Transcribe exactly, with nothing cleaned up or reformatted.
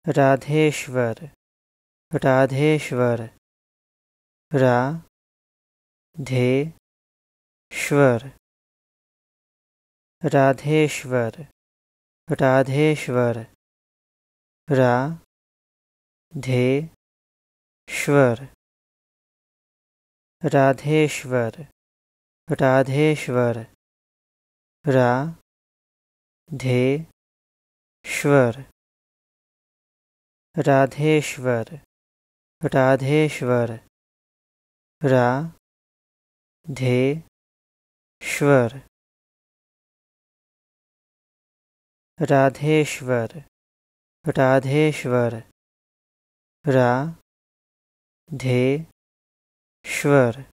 राधेश्वर राधेश्वर रा धे श्वर राधेश्वर राधेश्वर रा धे श्वर राधेश्वर राधेश्वर रा धे श्वर राधेश्वर राधेश्वर रा धे श्वर राधेश्वर राधेश्वर रा धे श्वर